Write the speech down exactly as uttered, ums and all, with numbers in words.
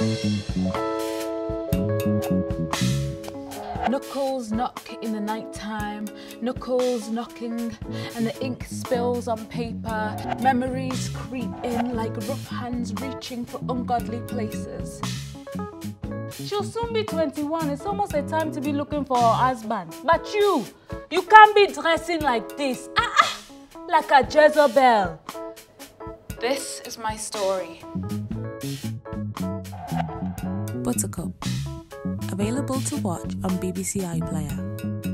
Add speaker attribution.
Speaker 1: Knuckles knock in the night time, knuckles knocking, and the ink spills on paper. Memories creep in like rough hands reaching for ungodly places. She'll soon be twenty-one. It's almost a time to be looking for her husband. But you, you can't be dressing like this. Ah, ah, like a Jezebel. This is my story.
Speaker 2: Buttercup. Available to watch on B B C iPlayer.